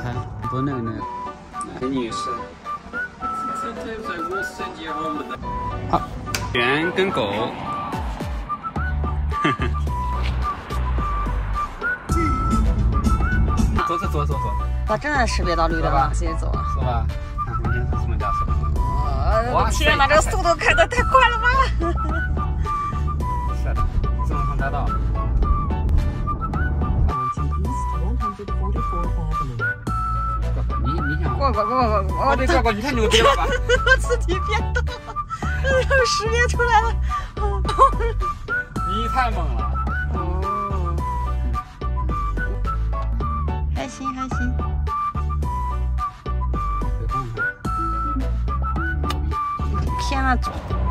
开，不那个。美女是。好，人跟狗。走。 我真的识别到绿灯了，直接走了。 是吧？看红灯自动驾驶。 哇！天哪，这个速度开得太快了吧！ 是的，自动上大道。你想过， 我得过，你太牛逼了吧！ 我自己变道，识别出来了。 你太猛了。 哦，还行。偏了。